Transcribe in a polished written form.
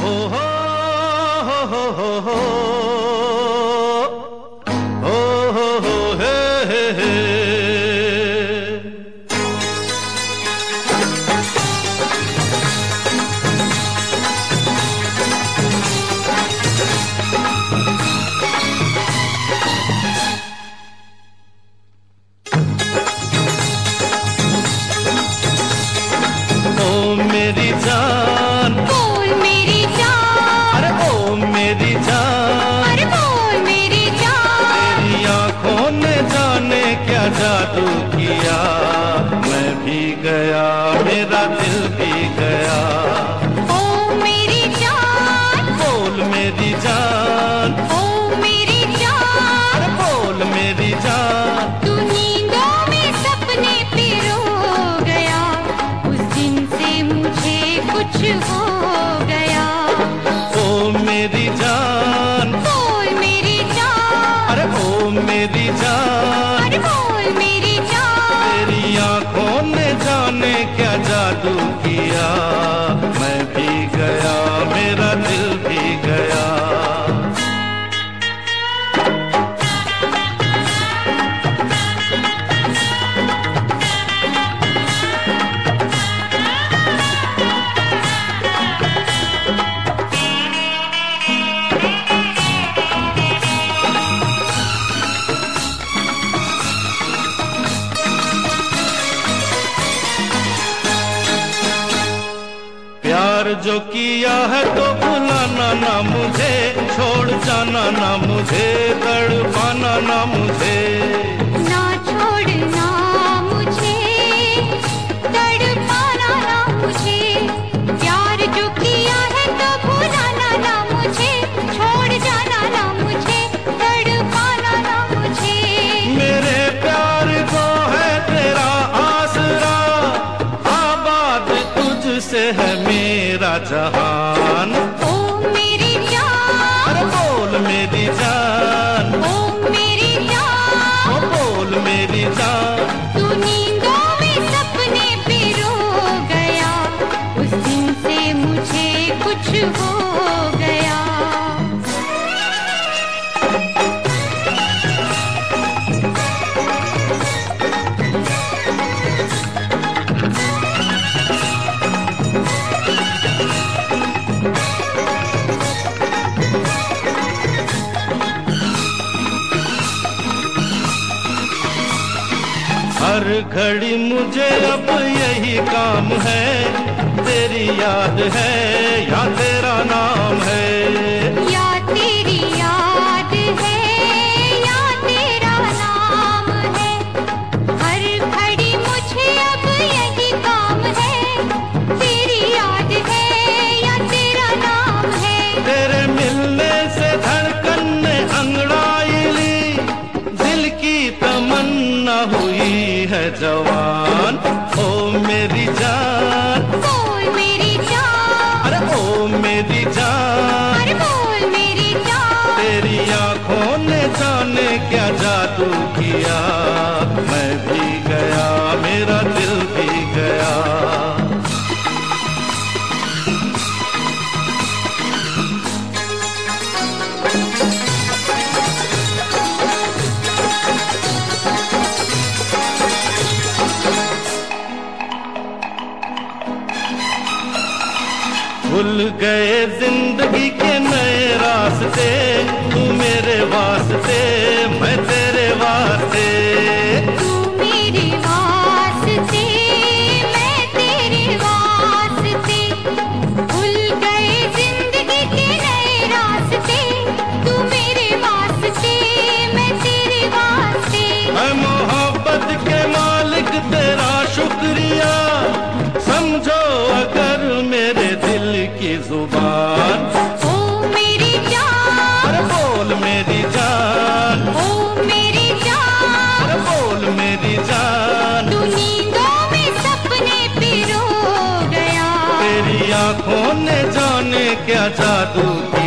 हो हो हो हो हो हो हे हे हे। ओ मेरी जान, बोल मेरी जान, अरे ओ मेरी जान, अरे बोल मेरी जान। तेरी आंखों ने जाने क्या जादू किया, मैं भी गया मेरा दिल भी गया। ओ मेरी जान, बोल मेरी जान, ओ मेरी जान। अरे बोल मेरी जान। तू नींदों में सपने पिरो गया, उस दिन से मुझे कुछ हो गया। ओ मेरी जान, बोल मेरी जान, अरे ओ मेरी जान, अरे बोल मेरी जान। तेरी आंखों ने जाने क्या जादू किया, मैं भी गया मेरा दिल भी गया। प्यार जो किया है तो भुलाना ना मुझे, छोड़ जाना ना मुझे, तड़पाना ना मुझे। ना छोड़ना मुझे, तड़पाना ना मुझे। प्यार जो किया है तो भुलाना ना मुझे, छोड़ जाना ना मुझे, तड़पाना ना मुझे। मेरे प्यार को है तेरा आसरा, आबाद तुझसे है मेरा जहान। ओ मेरी जान, अरे बोल मेरी जान, ओ मेरी जान। ओ बोल मेरी जान। तू नींदों में सपने पिरो गया, उस दिन से मुझे कुछ हो गया। हर घड़ी मुझे अब यही काम है, तेरी याद है या तेरा नाम है। या तेरी याद है या तेरा नाम है, हर घड़ी मुझे अब यही काम है। तेरी याद है या तेरा नाम है। तेरे मिलने से धड़कन ने अंगड़ाई ली, दिल की तमन्ना हुई है जवान। ओ मेरी जान, बोल मेरी जान, अरे ओ मेरी जान, अरे बोल मेरी जान। तेरी आंखों ने जाने क्या जादू किया, मैं भी गया मेरा दिल भी गया। भूल गए जिंदगी के नए रास्ते, तू मेरे वास्ते मैं तेरे वास्ते। तू मेरे वास्ते मैं तेरे वास्ते, भूल गए जिंदगी के नए रास्ते। तू मेरे वास्ते मैं तेरे वास्ते। मैं मोहब्बत के मालिक तेरा शुक्रिया, समझो अगर मेरे दिल की जुबान। ओ मेरी जान, अरे बोल मेरी जान, ओ मेरी जान। अरे बोल मेरी जान। तू नींदों में सपने पिरो गया, तेरी आंखों ने जाने क्या जादू किया।